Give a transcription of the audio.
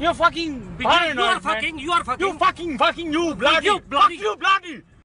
You're fucking You are fucking. You are fucking. You fucking you bloody. You bloody. Fuck you bloody.